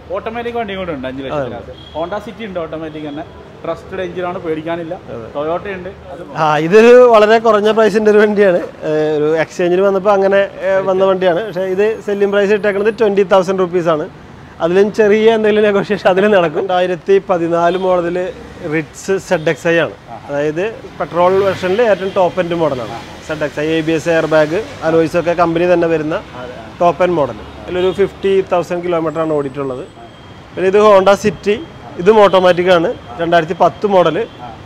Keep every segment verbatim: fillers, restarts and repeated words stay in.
Automatic വണ്ടി കൂടെ ഉണ്ട് അഞ്ച് ലക്ഷത്തിനകത്ത്. ഹോണ്ട സിറ്റി ഉണ്ട് ഓട്ടോമാറ്റിക് തന്നെ, ട്രസ്റ്റഡ് എഞ്ചിനാണ്, പേടിക്കാനില്ല. ടൊയോട്ട ഉണ്ട്. ആ ഇതൊരു വളരെ കുറഞ്ഞ പ്രൈസിൻ്റെ ഒരു വണ്ടിയാണ്. ഒരു എക്സ്ചേഞ്ചിന് വന്നപ്പോൾ അങ്ങനെ വന്ന വണ്ടിയാണ്. പക്ഷേ ഇത് സെല്ലിംഗ് പ്രൈസ് ഇട്ടേക്കുന്നത് ട്വൻറ്റി തൗസൻഡ് റുപ്പീസാണ്. അതിലും ചെറിയ എന്തെങ്കിലും നെഗോഷിയേഷൻ അതിൽ നടക്കും. രണ്ടായിരത്തി പതിനാല് model Ritz Z X I ആണ്. അതായത് പെട്രോൾ വെർഷനിൽ ഏറ്റവും ടോപ്പ് എൻഡ് മോഡലാണ് Z X I. A B S, air bag, alloys ഒക്കെ കമ്പനി തന്നെ വരുന്ന ടോപ്പ് എൻഡ് മോഡൽ. അതിലൊരു ഫിഫ്റ്റി തൗസൻഡ് കിലോമീറ്ററാണ് ഓടിയിട്ടുള്ളത്. പിന്നെ ഇത് ഹോണ്ട സിറ്റി, ഇതും ഓട്ടോമാറ്റിക്കാണ്, രണ്ടായിരത്തി പത്ത് മോഡൽ.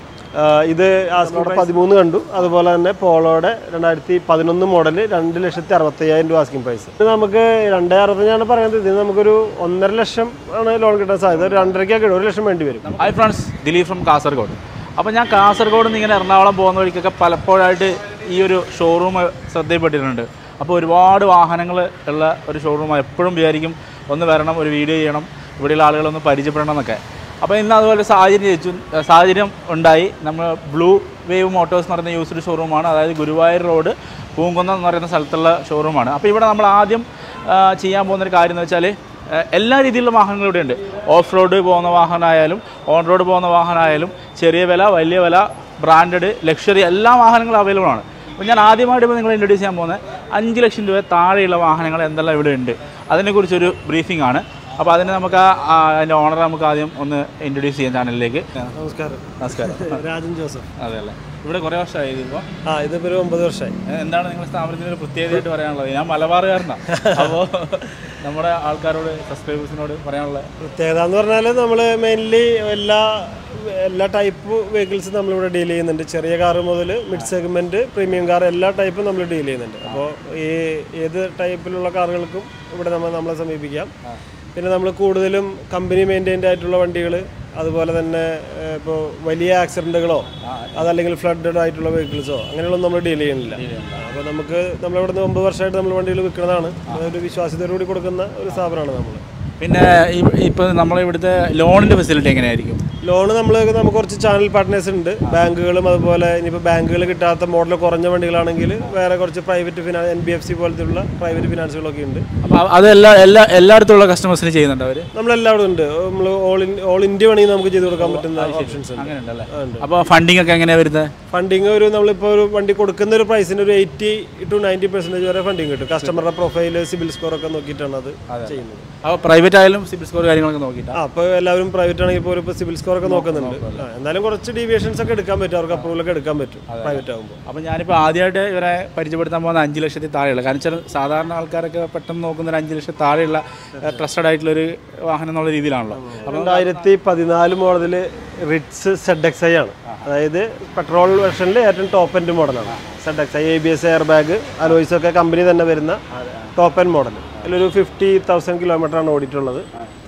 ഇത് ആസ്കിംഗ് പതിമൂന്ന് കണ്ടു. അതുപോലെ തന്നെ പോളോയുടെ രണ്ടായിരത്തി പതിനൊന്ന് മോഡൽ രണ്ട് ലക്ഷത്തി അറുപത്തയ്യായിരം രൂപ ആസ്കിംഗ് പ്രൈസ്. ഇത് നമുക്ക് രണ്ടേ അറുപത്തഞ്ചാണ് പറയുന്നത്. ഇതിന് നമുക്കൊരു ഒന്നര ലക്ഷം ആണ് ലോൺ കിട്ടാൻ സാധ്യത. ഒരു രണ്ടരയ്ക്കൊക്കെ ഒരു ലക്ഷം വേണ്ടി വരും. Hi friends, Dileep from Kasaragod. അപ്പോൾ ഞാൻ കാസർഗോഡ് നിന്ന് ഇങ്ങനെ എറണാകുളം പോകുന്ന വഴിക്കൊക്കെ പലപ്പോഴായിട്ട് ഈ ഒരു ഷോറൂം ശ്രദ്ധയിൽപ്പെട്ടിട്ടുണ്ട്. അപ്പോൾ ഒരുപാട് വാഹനങ്ങൾ ഉള്ള ഒരു ഷോറൂമാണ്. എപ്പോഴും വിചാരിക്കും ഒന്ന് വരണം, ഒരു വീഡിയോ ചെയ്യണം, ഇവിടെയുള്ള ആളുകളൊന്ന് പരിചയപ്പെടണം എന്നൊക്കെ. അപ്പോൾ ഇന്ന് അതുപോലെ സാഹചര്യം ചോദിച്ചു സാഹചര്യം ഉണ്ടായി. നമ്മൾ ബ്ലൂ വേവ് മോട്ടോഴ്സ് എന്ന് പറയുന്ന യൂസ്ഡ് ഷോറൂമാണ്. അതായത് ഗുരുവായൂർ റോഡ് പൂങ്കുന്നം എന്ന് പറയുന്ന സ്ഥലത്തുള്ള ഷോറൂമാണ്. അപ്പോൾ ഇവിടെ നമ്മൾ ആദ്യം ചെയ്യാൻ പോകുന്നൊരു കാര്യം എന്ന് വെച്ചാൽ എല്ലാ രീതിയിലുള്ള വാഹനങ്ങളും ഇവിടെ ഉണ്ട്. ഓഫ് റോഡ് പോകുന്ന വാഹനമായാലും ഓൺ റോഡ് പോകുന്ന വാഹനമായാലും ചെറിയ വില, വലിയ വില, ബ്രാൻഡഡ്, ലക്ഷറി എല്ലാ വാഹനങ്ങളും അവൈലബിൾ ആണ്. അപ്പോൾ ഞാൻ ആദ്യമായിട്ട് ഇപ്പോൾ നിങ്ങൾ ഇൻട്രൊഡ്യൂസ് ചെയ്യാൻ പോകുന്നത് അഞ്ച് ലക്ഷം രൂപ താഴെയുള്ള വാഹനങ്ങൾ എന്തെല്ലാം ഇവിടെ ഉണ്ട് അതിനെക്കുറിച്ചൊരു ബ്രീഫിംഗ് ആണ്. അപ്പോൾ അതിന് നമുക്ക് അതിൻ്റെ ഓണർ നമുക്ക് ആദ്യം ഒന്ന് ഇൻട്രൊഡ്യൂസ് ചെയ്യാം ചാനലിലേക്ക്. നമസ്കാരം. നമസ്കാരം. രാജൻ ജോസഫ്. അതെ അല്ലേ, ഇവിടെ കുറേ വർഷമായി ഇതിപ്പോൾ? ആ ഇതിപ്പോൾ ഒരു ഒമ്പത് വർഷമായി. എന്താണ് നിങ്ങളുടെ സ്ഥാപനത്തിന് ഒരു പ്രത്യേകതയായിട്ട് പറയാനുള്ളത്? ഞാൻ മലബാറുകാരനാണ്. അപ്പോൾ നമ്മുടെ ആൾക്കാരോട്, സബ്സ്ക്രൈബേഴ്സിനോട് പറയാനുള്ള പ്രത്യേകത എന്ന് പറഞ്ഞാൽ നമ്മൾ മെയിൻലി എല്ലാ എല്ലാ ടൈപ്പ് വെഹിക്കിൾസും നമ്മളിവിടെ ഡീൽ ചെയ്യുന്നുണ്ട്. ചെറിയ കാർ മുതൽ മിഡ് സെഗ്മെൻറ്റ്, പ്രീമിയം കാർ, എല്ലാ ടൈപ്പും നമ്മൾ ഡീൽ ചെയ്യുന്നുണ്ട്. അപ്പോൾ ഈ ഏത് ടൈപ്പിലുള്ള കാറുകൾക്കും ഇവിടെ നമ്മൾ നമ്മളെ സമീപിക്കാം. പിന്നെ നമ്മൾ കൂടുതലും കമ്പനി മെയിൻറ്റൈൻഡ് ആയിട്ടുള്ള വണ്ടികൾ, അതുപോലെ തന്നെ ഇപ്പോൾ വലിയ ആക്സിഡൻറ്റുകളോ അതല്ലെങ്കിൽ ഫ്ലഡഡ് ആയിട്ടുള്ള വെഹിക്കിൾസോ അങ്ങനെയൊന്നും നമ്മൾ ഡീൽ ചെയ്യുന്നില്ല. അപ്പോൾ നമുക്ക് നമ്മളിവിടെ നിന്ന് ഒമ്പത് വർഷമായിട്ട് നമ്മൾ വണ്ടികൾ വിൽക്കുന്നതാണ്. അതൊരു വിശ്വാസ്യതയോടുകൂടി കൊടുക്കുന്ന ഒരു സ്ഥാപനമാണ് നമ്മൾ. പിന്നെ ഇപ്പോൾ നമ്മളിവിടുത്തെ ലോണിൻ്റെ ഫെസിലിറ്റി എങ്ങനെയായിരിക്കും? ലോണ് നമ്മൾ നമുക്ക് കുറച്ച് ചാനൽ പാർട്ട്നേഴ്സ് ഉണ്ട്, ബാങ്കുകളും. അതുപോലെ ഇനിയിപ്പോൾ ബാങ്കുകൾ കിട്ടാത്ത മോഡൽ കുറഞ്ഞ വണ്ടികളാണെങ്കിൽ വേറെ കുറച്ച് private finance, N B F C പോലത്തെയുള്ള പ്രൈവറ്റ് ഫിനാൻസുകളൊക്കെ ഉണ്ട്. അപ്പോൾ അത് എല്ലാ എല്ലാ എല്ലായിടത്തുള്ള കസ്റ്റമേഴ്സിന് ചെയ്യുന്നുണ്ട് അവർ? നമ്മളെല്ലാവരും ഉണ്ട്. നമ്മൾ ഓൾ ഓൾ ഇന്ത്യ വേണമെങ്കിൽ നമുക്ക് ചെയ്ത് കൊടുക്കാൻ പറ്റുന്ന ഓപ്ഷൻസ് ഉണ്ട്. അങ്ങനെ ഉണ്ടല്ലേ? അപ്പോൾ ഫണ്ടിങ് ഒക്കെ എങ്ങനെയാണ് വരുന്നത്? ഫണ്ടിങ് ഒരു നമ്മളിപ്പോൾ ഒരു വണ്ടി കൊടുക്കുന്ന ഒരു പ്രൈസിന് ഒരു എയ്റ്റി ടു നയൻറ്റി പെർസെൻറ്റേജ് വരെ ഫണ്ടിങ് കിട്ടും. കസ്റ്റമറുടെ പ്രൊഫൈല്, സിബിൽ സ്കോർ ഒക്കെ നോക്കിയിട്ടാണ് അത് ചെയ്യുന്നത്. അപ്പോൾ പ്രൈവറ്റ് ആയാലും സിബിൽ സ്കോർ കാര്യങ്ങളൊക്കെ നോക്കിയിട്ട്? ആ അപ്പോൾ എല്ലാവരും പ്രൈവറ്റ് ആണെങ്കിൽ ഇപ്പോൾ ഇപ്പോൾ സിബിൽ സ്കോർ ഒക്കെ നോക്കുന്നുണ്ട്. എന്നാലും കുറച്ച് ഡീവിയേഷൻസ് ഒക്കെ എടുക്കാൻ പറ്റും, അവർക്ക് അപ്രൂവൽ ഒക്കെ എടുക്കാൻ പറ്റും പ്രൈവറ്റ് ആകുമ്പോൾ. അപ്പോൾ ഞാനിപ്പോൾ ആദ്യമായിട്ട് ഇവരെ പരിചയപ്പെടുത്താൻ പോകുന്ന അഞ്ച് ലക്ഷത്തിൽ താഴെയുള്ള, കാരണം വെച്ചാൽ സാധാരണ ആൾക്കാരൊക്കെ പെട്ടെന്ന് നോക്കുന്ന ഒരു അഞ്ച് ലക്ഷത്തിൽ താഴെയുള്ള ട്രസ്റ്റഡ് ആയിട്ടുള്ളൊരു വാഹനം എന്നുള്ള രീതിയിലാണല്ലോ. രണ്ടായിരത്തി പതിനാല് model Ritz Z X I ആണ്. അതായത് പെട്രോൾ വെർഷനിൽ ഏറ്റവും ടോപ്പ് എൻഡ് മോഡലാണ് Z X I. A B S, air bag, alloys ഒക്കെ കമ്പനി തന്നെ വരുന്ന ടോപ്പ് എൻഡ് മോഡൽ. അതിലൊരു ഫിഫ്റ്റി തൗസൻഡ് കിലോമീറ്ററാണ് ഓടിയിട്ടുള്ളത്.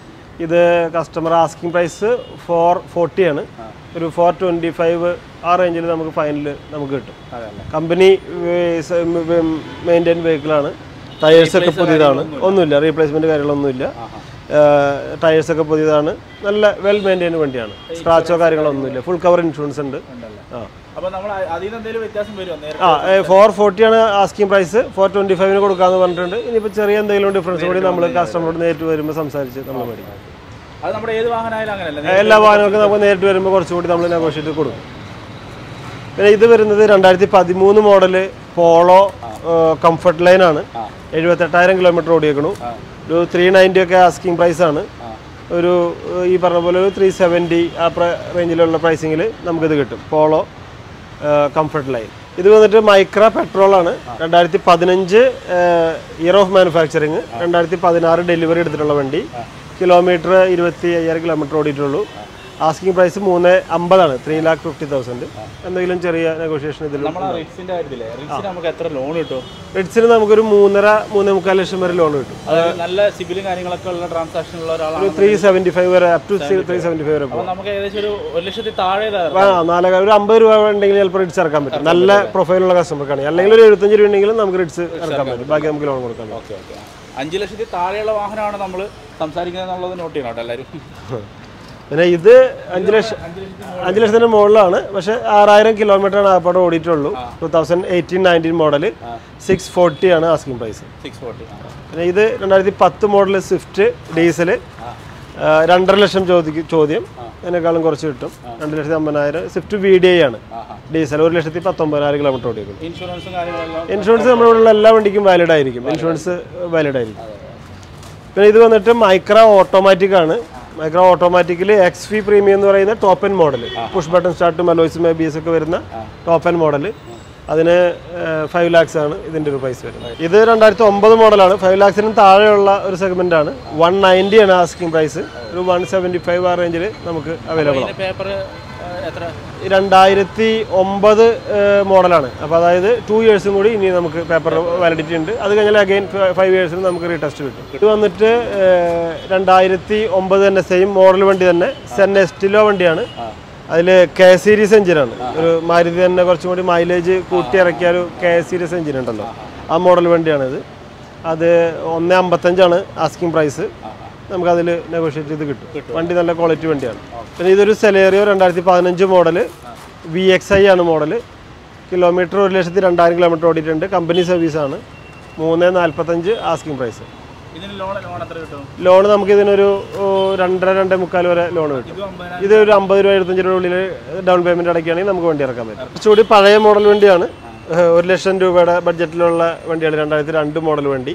ഇത് customer asking price four forty ആണ്. ഒരു ഫോർ ട്വൻറ്റി ഫൈവ് ആ റേഞ്ചിൽ നമുക്ക് ഫൈനൽ നമുക്ക് കിട്ടും. Company maintain വെഹിക്കിളാണ്. ടയേഴ്സൊക്കെ പുതിയതാണ്, ഒന്നുമില്ല റീപ്ലേസ്മെൻറ്റ് കാര്യങ്ങളൊന്നുമില്ല. ടയേഴ്സൊക്കെ പുതിയതാണ്, നല്ല വെൽ മെയിൻറ്റൈൻഡ് വണ്ടിയാണ്. സ്ക്രാച്ചോ കാര്യങ്ങളോ ഒന്നുമില്ല, ഫുൾ കവർ ഇൻഷുറൻസ് ഉണ്ട്. ആ ആ ഫോർ ഫോർട്ടി ആണ് ആസ്കിംഗ് പ്രൈസ്. ഫോർ ട്വൻറ്റി ഫൈവിന് കൊടുക്കാമെന്ന് പറഞ്ഞിട്ടുണ്ട്. ഇനിയിപ്പോൾ ചെറിയ എന്തെങ്കിലും ഡിഫറൻസ് കൂടി നമ്മൾ കസ്റ്റമറോട് നേരിട്ട് വരുമ്പോൾ സംസാരിച്ച് നമ്മൾ മേടിക്കും. എല്ലാ വാഹനങ്ങൾക്കും നമുക്ക് നേരിട്ട് വരുമ്പോൾ കുറച്ചുകൂടി നമ്മൾ നെഗോഷിയേറ്റ് കൊടുക്കും. പിന്നെ ഇത് വരുന്നത് രണ്ടായിരത്തി പതിമൂന്ന് മോഡല് പോളോ കംഫർട്ട് ലൈനാണ്. എഴുപത്തെട്ടായിരം കിലോമീറ്റർ ഓടിയേക്കണു. ഒരു ത്രീ നയൻറ്റി ഒക്കെ ആസ്കിംഗ് പ്രൈസാണ്. ഒരു ഈ പറഞ്ഞ പോലെ ഒരു ത്രീ സെവൻറ്റി ആ റേഞ്ചിലുള്ള പ്രൈസിങ്ങിൽ നമുക്കിത് കിട്ടും. Polo comfort line. ഇത് വന്നിട്ട് മൈക്ര പെട്രോളാണ്. രണ്ടായിരത്തി പതിനഞ്ച് ഇയർ ഓഫ് മാനുഫാക്ചറിങ്, രണ്ടായിരത്തി പതിനാറ് ഡെലിവറി എടുത്തിട്ടുള്ള വണ്ടി. കിലോമീറ്റർ ഇരുപത്തി അയ്യായിരം കിലോമീറ്റർ ഓടിയിട്ടുള്ളൂ. ആസ്കിംഗ് പ്രൈസ് മൂന്ന് അമ്പതാണ്, ത്രീ ലാക്ക് ഫിഫ്റ്റി തൗസൻഡ്. എന്തെങ്കിലും ചെറിയ നെഗോഷിയേഷൻ ഇതിൽ. റിറ്റ്സിന് നമുക്കൊരു മൂന്നര മൂന്നേ മുക്കാൽ ലക്ഷം വരെ ലോൺ കിട്ടും. നല്ല സിബിലും കാര്യങ്ങളൊക്കെ ഉള്ള ട്രാൻസാക്ഷൻ ഉള്ള ഒരാളാണ്. ത്രീ സെവൻറ്റി ഫൈവ് വരെ up to three seventy five വരെ പോകും. നമുക്ക് ഏകദേശം ഒരു ഒരു ലക്ഷത്തിൽ താഴെ ആ നാല് ഒരു അമ്പത് രൂപ ഉണ്ടെങ്കിൽ ചിലപ്പോൾ റിറ്റ്സ് ഇറക്കാൻ പറ്റും. നല്ല പ്രൊഫൈലുള്ള കസ്റ്റമർക്കാണ്. അല്ലെങ്കിൽ ഒരു എഴുപത്തഞ്ച് രൂപ ഉണ്ടെങ്കിലും നമുക്ക് റിറ്റ്സ് ഇറക്കാൻ പറ്റും. ബാക്കി നമുക്ക് ലോൺ കൊടുക്കാൻ പറ്റും. Okay okay. അഞ്ച് ലക്ഷത്തിൽ താഴെയുള്ള വാഹനമാണ് നമ്മൾ സംസാരിക്കുന്നത് എന്നുള്ളത് നോട്ട് ചെയ്യണം കേട്ടോ എല്ലാവരും. പിന്നെ ഇത് അഞ്ച് ലക്ഷം അഞ്ച് ലക്ഷത്തിൻ്റെ മുകളിലാണ്. പക്ഷേ ആറായിരം കിലോമീറ്ററാണ് ആപ്പാടെ ഓടിയിട്ടുള്ളൂ. Two thousand eighteen nineteen model. Six forty ആണ് ആസ്കിംഗ് പ്രൈസ്. Six forty. പിന്നെ ഇത് രണ്ടായിരത്തി പത്ത് മോഡൽ സ്വിഫ്റ്റ് ഡീസൽ. രണ്ടര ലക്ഷം ചോദിക്കും ചോദ്യം അതിനേക്കാളും കുറച്ച് കിട്ടും. രണ്ട് ലക്ഷത്തി അമ്പതിനായിരം. സ്വിഫ്റ്റ് വി ഡി ഐ ആണ്, ഡീസൽ. ഒരു ലക്ഷത്തി പത്തൊമ്പതിനായിരം കിലോമീറ്റർ ഓടിക്കും. ഇൻഷുറൻസ് നമ്മുടെ ഉള്ള എല്ലാ വണ്ടിക്കും വാലിഡ് ആയിരിക്കും. ഇൻഷുറൻസ് വാലിഡ് ആയിരിക്കും. പിന്നെ ഇത് വന്നിട്ട് മൈക്ര ഓട്ടോമാറ്റിക് ആണ്. മൈക്ര ഓട്ടോമാറ്റിക്കിൽ എക്സ് വി പ്രീമിയം എന്ന് പറയുന്ന top end model, push button സ്റ്റാർട്ടും അലോയ്സും ബി എസ് ഒക്കെ വരുന്ന ടോപ്പ് എൻ മോഡൽ. അതിന് ഫൈവ് ലാക്സ് ആണ് ഇതിൻ്റെ ഒരു പ്രൈസ് വരുന്നത്. ഇത് രണ്ടായിരത്തി ഒമ്പത് മോഡലാണ്. ഫൈവ് ലാക്സിനും താഴെയുള്ള ഒരു സെഗ്മെന്റ് ആണ്. വൺ നയൻറ്റി ആണ് ആസ്കിംഗ് പ്രൈസ്. ഒരു വൺ സെവൻറ്റി ഫൈവ് ആ റേഞ്ചിൽ നമുക്ക് അവൈലബിൾ ആണ്. രണ്ടായിരത്തി ഒമ്പത് മോഡലാണ്. അപ്പോൾ അതായത് ടു ഇയേഴ്സും കൂടി ഇനി നമുക്ക് പേപ്പർ വാലിഡിറ്റി ഉണ്ട്. അത് കഴിഞ്ഞാൽ അഗൈൻ ഫൈവ് ഇയേഴ്സിന് നമുക്ക് റീടെസ്റ്റ് കിട്ടും. ഇത് വന്നിട്ട് രണ്ടായിരത്തി ഒമ്പത് തന്നെ സെയിം മോഡൽ വണ്ടി തന്നെ, സെൻ എസ്റ്റിലോ വണ്ടിയാണ്. അതിൽ കെ സീരീസ് എഞ്ചിനാണ്. ഒരു മാരുതി തന്നെ കുറച്ചും കൂടി മൈലേജ് കൂട്ടി ഇറക്കിയ ഒരു കെ സീരീസ് എഞ്ചിൻ ഉണ്ടല്ലോ, ആ മോഡൽ വണ്ടിയാണിത്. അത് ഒന്ന് അമ്പത്തഞ്ചാണ് ആസ്കിംഗ് പ്രൈസ്. നമുക്കതിൽ നെഗോഷിയേറ്റ് ചെയ്ത് കിട്ടും. വണ്ടി നല്ല ക്വാളിറ്റി വണ്ടിയാണ്. പിന്നെ ഇതൊരു സെലേറിയോ രണ്ടായിരത്തി പതിനഞ്ച് മോഡൽ വി എക്സ് ഐ ആണ് മോഡൽ. കിലോമീറ്റർ ഒരു ലക്ഷത്തി രണ്ടായിരം കിലോമീറ്റർ ഓടിയിട്ടുണ്ട്. കമ്പനി സർവീസാണ്. മൂന്ന് നാൽപ്പത്തഞ്ച് ആസ്കിംഗ് പ്രൈസ്. ലോൺ നമുക്ക് ഇതിനൊരു രണ്ടര രണ്ടേ മുക്കാൽ വരെ ലോൺ കിട്ടും. ഇത് ഒരു അമ്പത് രൂപ എഴുപത്തഞ്ച് രൂപ ഉള്ളിൽ ഡൗൺ പേയ്മെന്റ് അടയ്ക്കുകയാണെങ്കിൽ നമുക്ക് വണ്ടി ഇറക്കാൻ പറ്റും. കുറച്ചുകൂടി പഴയ മോഡൽ വണ്ടിയാണ്. ഒരു ലക്ഷം രൂപയുടെ ബഡ്ജറ്റിലുള്ള വണ്ടിയാണ്. രണ്ടായിരത്തി രണ്ട് മോഡൽ വണ്ടി.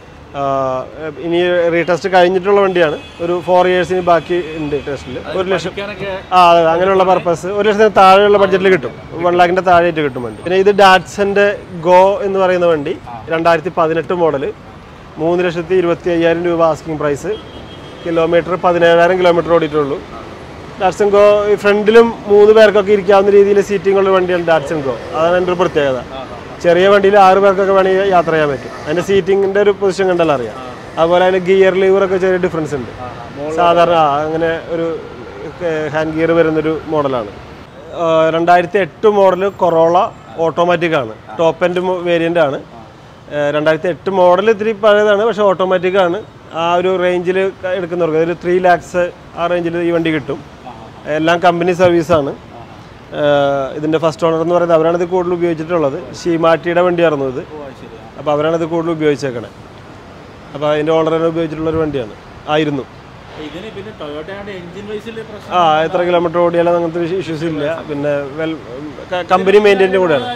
ഇനി റീടെസ്റ്റ് കഴിഞ്ഞിട്ടുള്ള വണ്ടിയാണ്. ഒരു ഫോർ ഇയേഴ്സിന് ബാക്കി ഉണ്ട് ടെസ്റ്റിൽ. ഒരു ലക്ഷം ആ അതെ, അങ്ങനെയുള്ള പർപ്പസ് ഒരു ലക്ഷത്തിന് താഴെയുള്ള ബഡ്ജറ്റിൽ കിട്ടും. വൺ ലാഖിൻ്റെ താഴെയായിട്ട് കിട്ടും വണ്ടി. പിന്നെ ഇത് ഡാറ്റ്സന്റെ ഗോ എന്ന് പറയുന്ന വണ്ടി, രണ്ടായിരത്തി പതിനെട്ട് മോഡൽ. മൂന്ന് ലക്ഷത്തി ഇരുപത്തി അയ്യായിരം രൂപ ആസ്കിംഗ് പ്രൈസ്. കിലോമീറ്റർ പതിനേഴായിരം കിലോമീറ്റർ ഓടിയിട്ടുള്ളൂ. ഡാറ്റ്സൺ ഗോ ഫ്രണ്ടിലും മൂന്ന് പേർക്കൊക്കെ ഇരിക്കാവുന്ന രീതിയിൽ സീറ്റിംഗ് ഉള്ള വണ്ടിയാണ് ഡാറ്റ്സൺ ഗോ. അതാണ് എൻ്റെ ഒരു പ്രത്യേകത. ചെറിയ വണ്ടിയിൽ ആറ് പേർക്കൊക്കെ വേണമെങ്കിൽ യാത്ര ചെയ്യാൻ പറ്റും. അതിൻ്റെ സീറ്റിങ്ങിൻ്റെ ഒരു പൊസിഷൻ കണ്ടല്ലോ അറിയാം. അതുപോലെ അതിന് ഗിയർ ലീവറൊക്കെ ചെറിയ ഡിഫറൻസ് ഉണ്ട്. സാധാരണ അങ്ങനെ ഒരു ഹാൻഡ് ഗിയർ വരുന്നൊരു മോഡലാണ്. രണ്ടായിരത്തി എട്ട് മോഡൽ കൊറോള ഓട്ടോമാറ്റിക് ആണ്. ടോപ്പ് എൻഡ് വേരിയൻ്റ് ആണ്. രണ്ടായിരത്തി എട്ട് മോഡൽ ഇത്തിരി പഴയതാണ്, പക്ഷേ ഓട്ടോമാറ്റിക് ആണ്. ആ ഒരു റേഞ്ചിൽ എടുക്കുന്നവർക്ക് ഒരു ത്രീ ലാക്സ് ആ റേഞ്ചിൽ ഈ വണ്ടി കിട്ടും. എല്ലാം കമ്പനി സർവീസാണ്. ഇതിൻ്റെ ഫസ്റ്റ് ഓണർ എന്ന് പറയുന്നത് അവരാണിത് കൂടുതൽ ഉപയോഗിച്ചിട്ടുള്ളത്. ഷീമാറ്റിയുടെ വണ്ടിയായിരുന്നു ഇത്. അപ്പോൾ അവരാണിത് കൂടുതൽ ഉപയോഗിച്ചേക്കണേ. അപ്പോൾ അതിൻ്റെ ഓണറിനെ ഉപയോഗിച്ചിട്ടുള്ളൊരു വണ്ടിയാണ് ആയിരുന്നു. ആ എത്ര കിലോമീറ്റർ ഓടിയാലും അങ്ങനത്തെ ഇഷ്യൂസ് ഇല്ല. പിന്നെ വെൽ കമ്പനി മെയിൻറ്റൈൻ്റെ കൂടെയാണ്.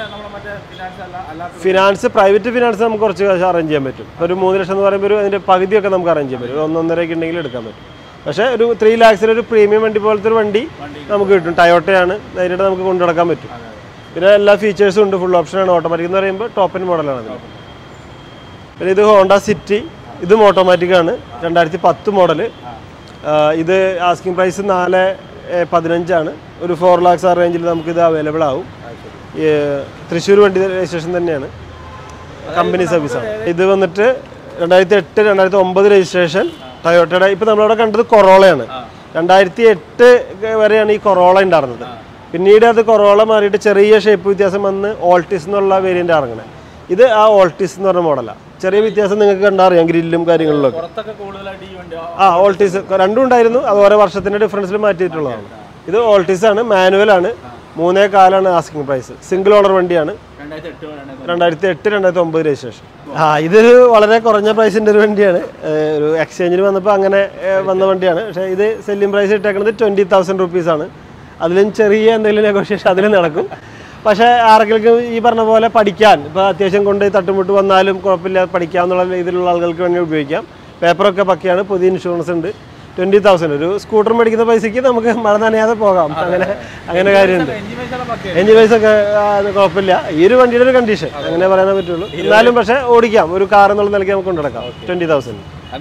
ഫിനാൻസ് പ്രൈവറ്റ് ഫിനാൻസ് നമുക്ക് കുറച്ച് കാശ് അറേഞ്ച് ചെയ്യാൻ പറ്റും. ഒരു മൂന്ന് ലക്ഷം എന്ന് പറയുമ്പോൾ ഒരു അതിൻ്റെ പകുതിയൊക്കെ നമുക്ക് അറേഞ്ച് ചെയ്യാൻ പറ്റും. ഒന്നൊന്നരയൊക്കെ ഉണ്ടെങ്കിൽ എടുക്കാൻ പറ്റും. പക്ഷേ ഒരു ത്രീ ലാക്സിന് ഒരു പ്രീമിയം വണ്ടി പോലത്തെ ഒരു വണ്ടി നമുക്ക് കിട്ടും. ടയോട്ടയാണ്, നേരിട്ട് നമുക്ക് കൊണ്ടു നടക്കാൻ പറ്റും. പിന്നെ എല്ലാ ഫീച്ചേഴ്സും ഉണ്ട്. ഫുൾ ഓപ്ഷനാണ്. ഓട്ടോമാറ്റിക് എന്ന് പറയുമ്പോൾ ടോപ്പ് എൻ മോഡലാണ് അതിൽ. പിന്നെ ഇത് ഹോണ്ട സിറ്റി. ഇതും ഓട്ടോമാറ്റിക്കാണ്. രണ്ടായിരത്തി പത്ത് മോഡൽ. ഇത് ആസ്കിംഗ് പ്രൈസ് നാല് പതിനഞ്ചാണ്. ഒരു ഫോർ ലാക്സ് ആ റേഞ്ചിൽ നമുക്കിത് അവൈലബിൾ ആവും. തൃശ്ശൂർ വണ്ടി രജിസ്ട്രേഷൻ തന്നെയാണ്. കമ്പനി സർവീസാണ്. ഇത് വന്നിട്ട് രണ്ടായിരത്തി എട്ട് രണ്ടായിരത്തി ഒമ്പത് രജിസ്ട്രേഷൻ ടയോട്ടയുടെ. ഇപ്പം നമ്മളവിടെ കണ്ടത് കൊറോളയാണ്. രണ്ടായിരത്തി എട്ട് വരെയാണ് ഈ കൊറോള ഉണ്ടായിരുന്നത്. പിന്നീട് അത് കൊറോള മാറിയിട്ട് ചെറിയ ഷേപ്പ് വ്യത്യാസം വന്ന് ഓൾട്ടിസ് എന്നുള്ള വേരിയൻ്റ് ഇറങ്ങണേ. ഇത് ആ ഓൾട്ടിസ് എന്ന് പറഞ്ഞ മോഡലാണ്. ചെറിയ വ്യത്യാസം നിങ്ങൾക്ക് കണ്ടറിയാം ഗ്രില്ലും കാര്യങ്ങളിലൊക്കെ. ആ ഓൾട്ടിസ് രണ്ടും ഉണ്ടായിരുന്നു. അത് ഓരോ വർഷത്തിൻ്റെ ഡിഫറൻസിൽ മാറ്റിയിട്ടുള്ളതാണ്. ഇത് ഓൾട്ടിസ് ആണ്, മാനുവലാണ്. മൂന്നേ കാലാണ് ആസ്കിംഗ് പ്രൈസ്. സിംഗിൾ ഓണർ വണ്ടിയാണ്. രണ്ടായിരത്തി എട്ട് രണ്ടായിരത്തി ഒമ്പത് രജിസ്ട്രേഷൻ. ആ ഇതൊരു വളരെ കുറഞ്ഞ പ്രൈസിൻ്റെ ഒരു വണ്ടിയാണ്. ഒരു എക്സ്ചേഞ്ചിന് വന്നപ്പോൾ അങ്ങനെ വന്ന വണ്ടിയാണ്. പക്ഷേ ഇത് സെല്ലിംഗ് പ്രൈസ് ഇട്ടേക്കുന്നത് ട്വൻറ്റി തൗസൻഡ് റുപ്പീസാണ്. അതിലും ചെറിയ എന്തെങ്കിലും നെഗോഷിയേഷൻ അതിലും നടക്കും. പക്ഷേ ആർക്കെങ്കിലും ഈ പറഞ്ഞ പോലെ പഠിക്കാൻ, ഇപ്പോൾ അത്യാവശ്യം കൊണ്ട് തട്ടുമുട്ട് വന്നാലും കുഴപ്പമില്ല, പഠിക്കാമെന്നുള്ള രീതിയിലുള്ള ആളുകൾക്ക് വേണ്ടി ഉപയോഗിക്കാം. പേപ്പറൊക്കെ പക്കയാണ്. പുതിയ ഇൻഷുറൻസ് ഉണ്ട്. ട്വൻറ്റി തൗസൻഡ് ഒരു സ്കൂട്ടർ മേടിക്കുന്ന പൈസയ്ക്ക് നമുക്ക് മഴ നനയാതെ പോകാം. അങ്ങനെ അങ്ങനെ കാര്യമുണ്ട്. എഞ്ചിൻ പൈസ ഒക്കെ കുഴപ്പമില്ല. ഈ ഒരു വണ്ടിയുടെ ഒരു കണ്ടീഷൻ അങ്ങനെ പറയാനേ പറ്റുള്ളൂ. എന്നാലും പക്ഷേ ഓടിക്കാം. ഒരു കാർ എന്നുള്ള നിലയ്ക്ക് നമുക്ക് കൊണ്ടുനടക്കാം. ട്വൻറ്റി തൗസൻഡ്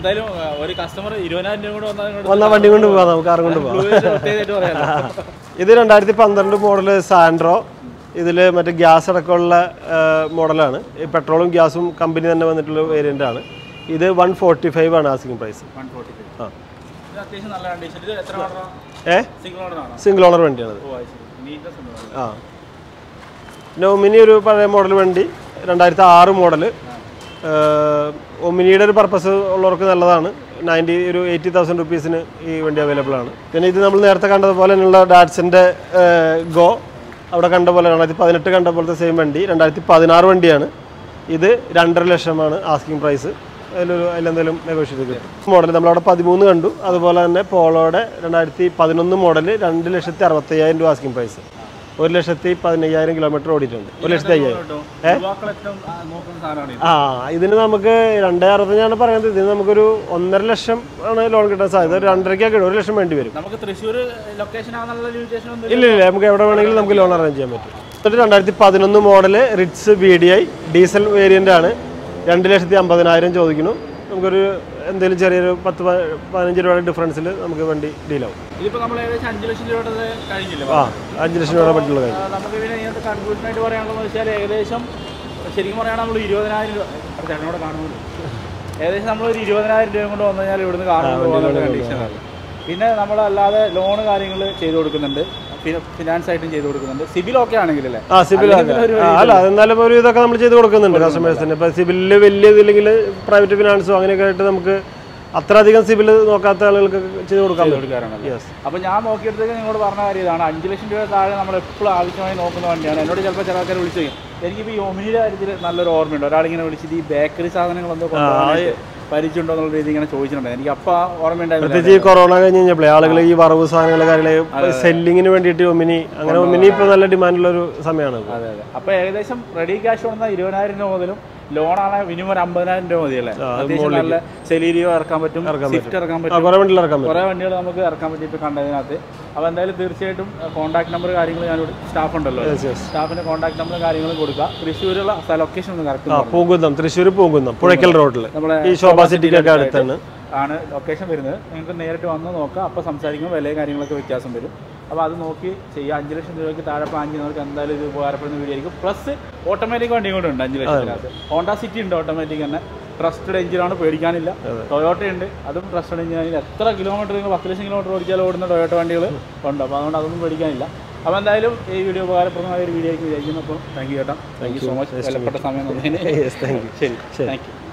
വന്നാൽ വണ്ടി കൊണ്ട് പോകാം, നമുക്ക് കാർ കൊണ്ട് പോകാം. ഇത് രണ്ടായിരത്തി പന്ത്രണ്ട് മോഡല് സാൻഡ്രോ. ഇതിൽ മറ്റേ ഗ്യാസ് അടക്കമുള്ള മോഡലാണ്. പെട്രോളും ഗ്യാസും കമ്പനി തന്നെ വന്നിട്ടുള്ള വേരിയൻ്റ് ആണ്. ഇത് വൺ ഫോർട്ടി ഫൈവ് ആണ് ആസ്കിംഗ് പ്രൈസ്. ആ ഏ സിംഗിൾ ഓണർ വണ്ടിയാണത്. ആ ഒമിനി ഒരു പഴയ മോഡൽ വണ്ടി. രണ്ടായിരത്തി ആറ് മോഡല്. ഒമിനിയുടെ ഒരു പർപ്പസ് ഉള്ളവർക്ക് നല്ലതാണ്. നയൻറ്റി ഒരു എയ്റ്റി തൗസൻഡ് റുപ്പീസിന് ഈ വണ്ടി അവൈലബിൾ ആണ്. പിന്നെ ഇത് നമ്മൾ നേരത്തെ കണ്ടതുപോലെ തന്നെയുള്ള ഡാറ്റ്സൻ്റെ ഗോ. അവിടെ കണ്ട പോലെ രണ്ടായിരത്തി പതിനെട്ട് കണ്ട പോലത്തെ സെയിം വണ്ടി. രണ്ടായിരത്തി പതിനാറ് വണ്ടിയാണ് ഇത്. രണ്ടര ലക്ഷമാണ് ആസ്കിംഗ് പ്രൈസ്. അതിലൊരു അതിലെന്തെങ്കിലും നെഗോഷിയേറ്റ് കിട്ടും. മോഡൽ നമ്മളവിടെ പതിമൂന്ന് കണ്ടു. അതുപോലെ തന്നെ പോളോയുടെ രണ്ടായിരത്തി പതിനൊന്ന് മോഡൽ രണ്ട് ലക്ഷത്തി അറുപത്തയ്യായിരം രൂപ ആസ്കിംഗ് പ്രൈസ്. ഒരു ലക്ഷത്തി പതിനയ്യായിരം കിലോമീറ്റർ ഓടിയിട്ടുണ്ട്. ഒരു ലക്ഷത്തി അയ്യായിരം ആ ഇതിന് നമുക്ക് രണ്ടേ അറുപത്തഞ്ചാണ് പറയുന്നത്. ഇതിന് നമുക്കൊരു ഒന്നര ലക്ഷം ആണ് ലോൺ കിട്ടാൻ സാധ്യത. ഒരു രണ്ടരയ്ക്കൊക്കെ ഒരു ലക്ഷം വേണ്ടി വരും. ഇല്ല ഇല്ല നമുക്ക് എവിടെ വേണമെങ്കിലും നമുക്ക് ലോൺ അറേഞ്ച് ചെയ്യാൻ പറ്റും. എന്നിട്ട് രണ്ടായിരത്തി പതിനൊന്ന് model Ritz B D I diesel variant ആണ്. രണ്ട് ലക്ഷത്തി അമ്പതിനായിരം ചോദിക്കുന്നു. നമുക്കൊരു എന്തെങ്കിലും ചെറിയൊരു പത്ത് പതിനഞ്ച് രൂപയുടെ ഡിഫറൻസിൽ നമുക്ക് വണ്ടി ഡീലാവും. ആ അഞ്ച് ലക്ഷം രൂപയുടെ പറ്റുള്ള കാര്യം. നമുക്ക് പിന്നെ ഇതിനകത്ത് കൺക്ലൂഷൻ ആയിട്ട് പറയാനുള്ളതെന്ന് വെച്ചാൽ ഏകദേശം ശരിക്കും പറയുകയാണെങ്കിൽ നമ്മൾ ഇരുപതിനായിരം രൂപ ചേട്ടനോട് കാണുമല്ലോ, ഏകദേശം നമ്മളൊരു ഇരുപതിനായിരം രൂപ കൊണ്ട് വന്നു കഴിഞ്ഞാൽ ഇവിടുന്ന് കാണുമ്പോൾ കണ്ടീഷനാണ്. പിന്നെ നമ്മളല്ലാതെ ലോണ് കാര്യങ്ങൾ ചെയ്ത് കൊടുക്കുന്നുണ്ട്, ഫിനാൻസ് ആയിട്ടും ചെയ്ത് കൊടുക്കുന്നുണ്ട്. സിബിൽ ഒക്കെ ആണെങ്കിൽ അല്ലേ? ആ സിബിൽ അല്ല എന്നാലും ഒരു ഇതൊക്കെ നമ്മൾ ചെയ്ത് കൊടുക്കുന്നുണ്ട് കസ്റ്റമേഴ്സിന്. ഇപ്പം സിബിലിൽ വലിയ ഇതില്ലെങ്കിൽ പ്രൈവറ്റ് ഫിനാൻസോ അങ്ങനെയൊക്കെ ആയിട്ട് നമുക്ക് അത്ര അധികം സിബിൽ നോക്കാത്ത ആളുകൾക്ക് ചെയ്ത് കൊടുക്കാൻ കൊടുക്കാറുണ്ട്. അപ്പോൾ ഞാൻ നോക്കിയെടുത്തേക്ക് നിങ്ങളോട് പറഞ്ഞ കാര്യം ഇതാണ്, അഞ്ച് ലക്ഷം രൂപ താഴെ നമ്മൾ എപ്പോഴും ആവശ്യമായി നോക്കുന്ന വണ്ടിയാണ്. എന്നോട് ചിലപ്പോൾ ചില ആൾക്കാർ വിളിച്ചു എനിക്കിപ്പോൾ ഈ ഒമിനിയുടെ കാര്യത്തിൽ നല്ലൊരു ഓർമ്മയുണ്ട്. ഒരാളിങ്ങനെ വിളിച്ചിട്ട് ഈ ബേക്കറി സാധനങ്ങളെന്തോ പരിചയമുണ്ടോ എന്നുള്ള രീതി ഇങ്ങനെ ചോദിച്ചിട്ടുണ്ട്. എനിക്ക് അപ്പം ഓർമ്മയുണ്ടായിരുന്നു. പ്രത്യേകിച്ച് ഈ കൊറോണ കഴിഞ്ഞ് കഴിഞ്ഞപ്പോഴേ ആളുകൾ ഈ വറവ് സാധനങ്ങൾ കാര്യങ്ങൾ സെല്ലിങ്ങിന് വേണ്ടിയിട്ട് ഒമിനി അങ്ങനെ ഒമിനി ഇപ്പോൾ നല്ല ഡിമാൻഡുള്ള ഒരു സമയമാണ്. അതെ അതെ. അപ്പോൾ ഏകദേശം റെഡി ക്യാഷ് വന്നാൽ ഇരുപതിനായിരം രൂപ മുതലും ലോണാണ് മിനിമം ഒരു അമ്പതിനായിരം രൂപ മതി അല്ലേ? അത്യാവശ്യം നല്ല സെലീരിയോ ഇറക്കാൻ പറ്റും, സ്വിഫ്റ്റ് ഇറക്കാൻ പറ്റും, കുറേ വണ്ടികൾ നമുക്ക് ഇറക്കാൻ പറ്റും ഇപ്പോൾ കണ്ടതിനകത്ത്. അപ്പോൾ എന്തായാലും തീർച്ചയായിട്ടും കോൺടാക്ട് നമ്പർ കാര്യങ്ങൾ ഞാനിവിടെ സ്റ്റാഫ് ഉണ്ടല്ലോ, സ്റ്റാഫിന്റെ കോൺടാക്ട് നമ്പർ കാര്യങ്ങളും കൊടുക്കുക. തൃശ്ശൂരുള്ള ലൊക്കേഷൻ ഒന്ന് കറക്റ്റ് പൂങ്കുന്നം, തൃശ്ശൂർ പൂങ്കുന്നം പുഴയ്ക്കൽ റോഡിൽ നമ്മുടെ ഈ ശോഭാ സിറ്റിക്കൊക്കെ അടുത്താണ് ആണ് ലൊക്കേഷൻ വരുന്നത്. നിങ്ങൾക്ക് നേരിട്ട് വന്ന് നോക്കാം. അപ്പോൾ സംസാരിക്കുമ്പോൾ വിലയും കാര്യങ്ങളൊക്കെ വ്യത്യാസം വരും. അപ്പോൾ അത് നോക്കി ചെയ്യുക. അഞ്ച് ലക്ഷം രൂപയ്ക്ക് താഴെ പ്ലാൻ ചെയ്യുന്നവർക്ക് എന്തായാലും ഇത് ഉപകാരപ്പെടുന്ന വീഡിയോ ആയിരിക്കും. പ്ലസ് ഓട്ടോമാറ്റിക് വണ്ടി കൂടെ ഉണ്ട് അഞ്ച് ലക്ഷത്തിനകത്ത്. ഹോണ്ട സിറ്റി ഉണ്ട് ഓട്ടോമാറ്റിക് തന്നെ, ട്രസ്റ്റഡ് എഞ്ചിനാണ്, പേടിക്കാനില്ല. ടൊയോട്ട ഉണ്ട്, അതും ട്രസ്റ്റഡ് എഞ്ചിനാണ്. എത്ര കിലോമീറ്റർ നിങ്ങൾ പത്ത് ലക്ഷം കിലോമീറ്റർ ഓടിച്ചാൽ ഓടുന്ന ടൊയോട്ട വണ്ടികൾ ഉണ്ട്. അപ്പോൾ അതുകൊണ്ട് അതൊന്നും പേടിക്കാനില്ല. അപ്പോൾ എന്തായാലും ഈ വീഡിയോ ഉപകാരപ്രദമായ ഒരു വീഡിയോ ആയിരിക്കും വിചാരിക്കുന്നു. അപ്പോൾ താങ്ക് യു ചേട്ടാ, താങ്ക് യു സോ മച്ച്. വിലപ്പെട്ട സമയം തന്നതിന്. ശരി, താങ്ക് യു.